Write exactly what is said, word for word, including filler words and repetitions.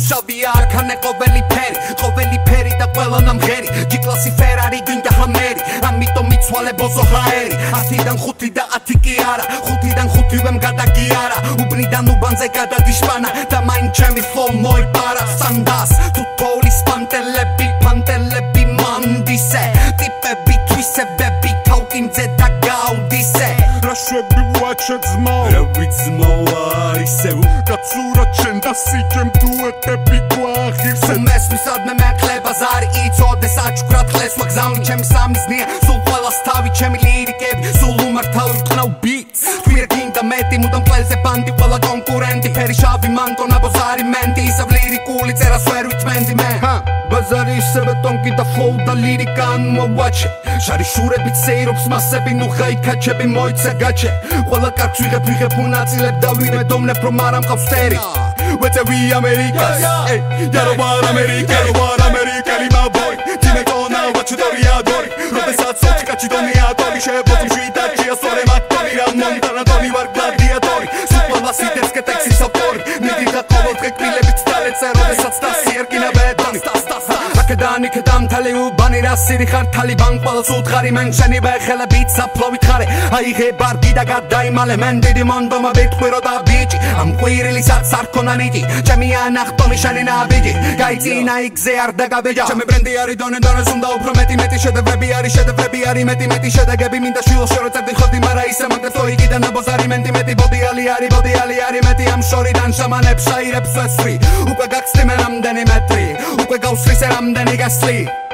შავია აქანე ყოველი ფერი ყოველი ფერი და ყველანამ ღერი G-კლასი Ferrari გინდა Hammer ამიტომ მიცვალე ბოზო ჰაერი ათიდან ხუთი და ათი კი არა ხუთიდან ხუთივემ გადაგი არა უბნიდან უბანზე გადადი შვანა და მაინ ჩემი flow მოიპარა სანდას თუ თოლის პანტელები პანტელები მანდისე ტიპები თვისებები თავკიმძე და გაუდისე რაშვები ვაჩა ძმაო რა ვიცმოა ისევ კაცურა ჩენ და სიჯემ დუეტები გვაღირსე მესმისადმე მეკლე ბაზარი იწოდე საჩუქრად ხლეს ვაგზავნი ჩემი სამიზნია სულ ყველას თავი ჩემი ლირიკები სულ უმართავი ვტყნავ ბიტს თვირა გინდა მეტი მუდამ ყველზე ბანდი ყველა კონკურენტი ფერი შავი მანტონა ბოზარი მენდი ისევ ლირიკული წერას ვერ ვიწმენდი მე ბაზარი ისევე ტონკი და flow და ლირიკა მოვაჩე შარი შურებით სეირობს მასები ნუ ხაიქაჩები მოიცა გაჩე ყველა კარგს ვიღებ ვიღებ უნაწილებ და ვიმედოვნებ რომ არ ამყავს ფერი ვეწევი ამერიკას იარო ვარ ამერიკელი ვარ ამერიკელი my boy დიმეტონა ვაჩუდორიადორი როდესაც ოჩი კაჩი დონიატორი შეებოძი მშვიდაჩია სწორე მაქტორი რა მონტანატონი ვარ გლადიატორი სუპერლა სიტესკე ტექსის ავტორი მიდი და ყოველ დღე კბილებით დალეცე როდესაც დასი ერკინა ბეტონი აქედან იქედან მთელი უბანი რა სირი ხარ თალიბან ყველას უთხარი მენ შენი ვეხელებით საფლოვით ხარე აიღე ბარგი და გადაიმალე მენ დიდი მონდომა ვიტყვირო და ბიჭი ამ ყვირილისაც არ ქონა ნიჭი ჩემი ანახტომი შენი ნაბიჯი გაიძინა იქზე არ დაგაბეჯა ჩემი ბრენდი არის დონე დონეს უნდა უფრო მეტი მეტი შედევრები არის შედევრები არის მეტი მეტი შედეგები მინდა შვილო შორეწებდი ხოდი მარა ისე მაგდეთო იგიდან აბოზარი მენტი მეტი ბოდიალი არის ბოდიალი არის მეტი ამ შორიდან შამანებს შაირებს ვესვრი უკვე გაგცდი მე რამდენი მეტრი უკვე გავსვისე რამდენი გასწლი